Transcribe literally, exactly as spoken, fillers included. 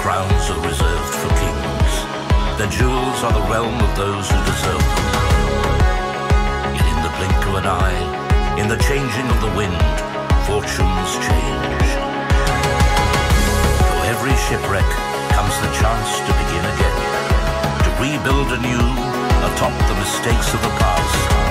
crowns are reserved for kings. Their jewels are the realm of those who deserve them. Yet in the blink of an eye, in the changing of the wind, fortunes change. For every shipwreck comes the chance to begin again, to rebuild anew atop the mistakes of the past.